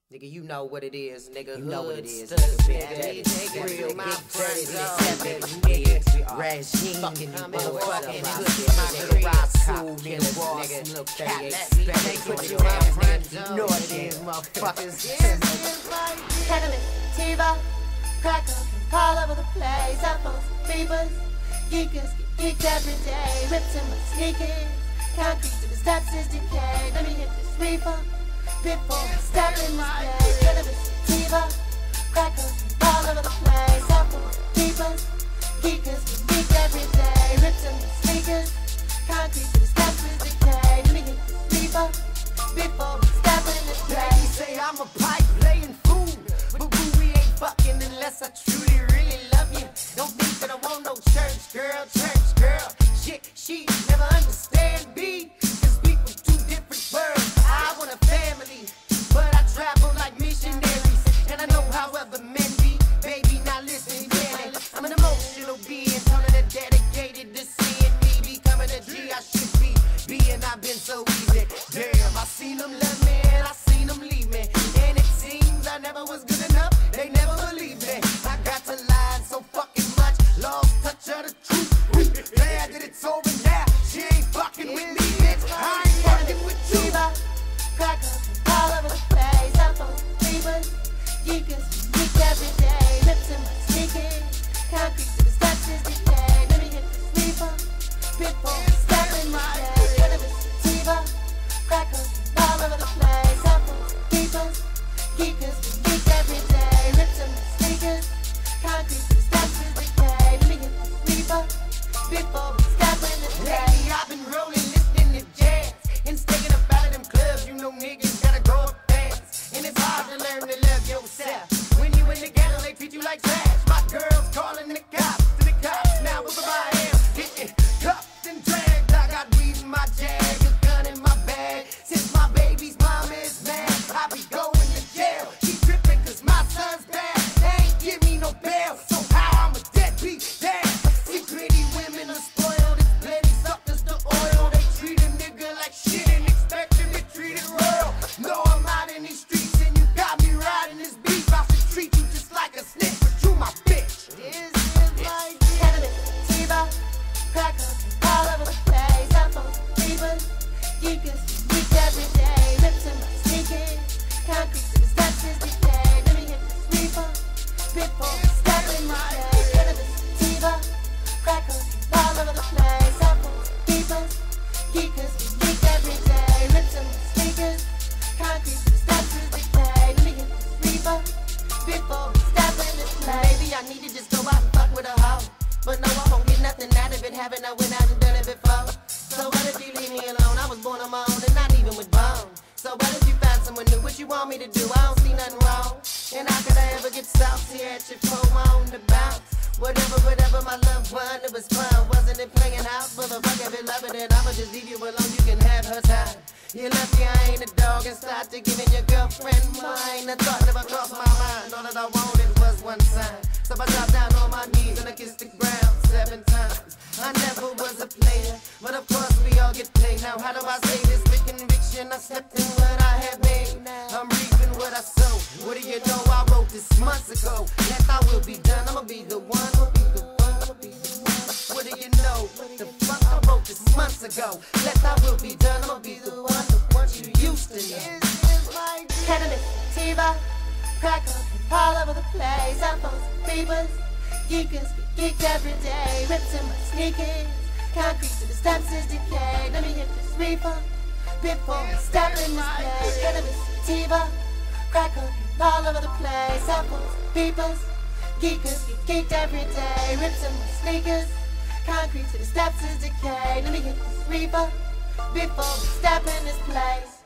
Nigga, you know what it is, nigga. You know what it is, nigga. Real, my friends, nigga. Regime, motherfucking pussy, Rasul, nigga, boss, little 38 special, nigga. You know what it is, motherfuckers. Cannabis, Tiva, crack all over the place. Apples, beavers, geekers, get geeked every day. Rips in my sneakers, concrete to the steps is decay. Let me hit this reefer. Before we step in this place, cannabis, Tiva, crackers, all over the place. Apples, beavers, geekers, get geeked every day. Rips in my sneakers, concrete to the steps is decay. Let me hit this reefer. Before we step in this place. They say I'm a pipe playing fool, but boo, we ain't fucking unless I truly really love you. Don't think that I want no church girl. Shit, she never understand me, 'cause we from two different worlds. I want a family, but I travel like missionaries, and I know how other men be. Baby, now listen, yeah, I'm an emotional being, totally dedicated to seeing me becoming a G I should be. Being I've been so easy. Damn, I seen them love me and I seen them leave me, and it seems I never was good enough. They never believed me. I got to lie so fucking much, lost touch of the truth. Glad that it's over now. She ain't fucking with me, bitch. I ain't fucking with you. Crackers all over the place. Apples, beavers, geekers, geek every day. Lips in my sneakers, concrete to the steps is decay. Let me hit this reefer before we step in this place. Cannabis, Tiva, crackers all over the place. Apples, beavers, geekers, geek every day. Lips in my sneakers, concrete to the steps is decay. Let me hit this reefer before we step in this place. Lately I've been rolling, listening to jazz, and sticking up out of them clubs. You know niggas gotta go up fast, and it's hard to learn to love yourself. When you in the ghetto, they treat you like trash. My girl's calling the cops, now where I am, getting cuffed and dragged. I got weed in my jag, a gun in my bag. Since my baby's mom is mad, I be going to jail. She tripping 'cause my son's bad. They ain't give me no bail, so how I'm a deadbeat dad. See pretty women are spoiled, it's plenty suckers to oil. They treat a nigga like shit and expect him to treat it royal. No, I'm out in these streets and you got me riding this beef. I should treat you just like a snitch, but you my bitch. Cannabis, Tiva, crackers all over the place. Apples, beavers, geekers, geek every day. Lips in my sneakers, concrete to the steps is decay. Let me hit this reefer before we step in this place. Cannabis, Tiva, crackers all over the place. Apples, beavers, geekers, geek every day. Lips in my sneakers, concrete to the steps is decay. Let me hit this reefer before we step in this place. Maybe I need to just go out and fuck with a hoe, but no, I won't get nothing out of it. Haven't I went out and done it before? So what if you leave me alone? I was born on my own and not even with bone. So what if you find someone new? What you want me to do? I don't see nothing wrong. And how could I ever get saucy at your phone on the bounce? Whatever, my loved one, it was fun. Wasn't it playing house? Motherfucker, if you love it, then I'ma just leave you alone. You can have her time. You left me, I ain't a dog, and start to giving your girlfriend mine. The thought never crossed my mind. All that I wanted was one sign. So I dropped down on my knees and I kissed the ground 7 times. I never was a player, but of course we all get paid. Now how do I say this with conviction? I stepped in what I have made. I'm reaping what I sow. What do you know? I wrote this months ago. Yes, I will be done. I'ma be the one. What do you know? The fuck I wrote this months ago. Yes, I will be done. I'ma be the one you used to know. Cannabis, Tiva, crackers all over the place. Apples, beavers, geekers, geeked every day. Rips in my sneakers, concrete to the steps is decay. Let me hit this reefer before we step in this place. Cannabis, Tiva, crackers all over the place. Apples, beavers, geekers, geeked every day. Rips in my sneakers, concrete to the steps is decay. Let me hit this reefer before we step in this place.